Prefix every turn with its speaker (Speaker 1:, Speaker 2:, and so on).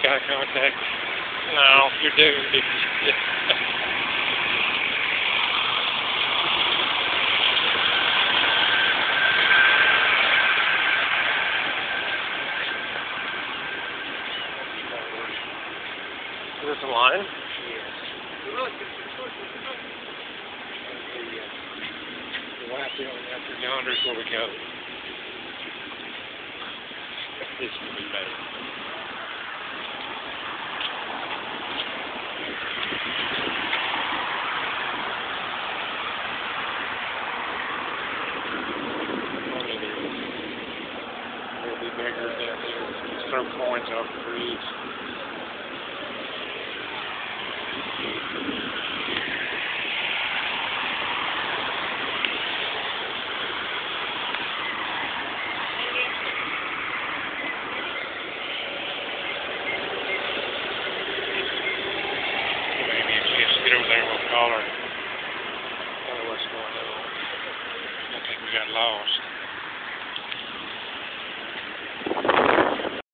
Speaker 1: eye contact. No, you're doomed. Is this a line?
Speaker 2: Yes.
Speaker 1: The white building after yonder is where we go. This will be better. There'll be beggars down there. Just throw coins off the bridge. Get over there and we'll call her. Tell her what's going on. I think we got lost.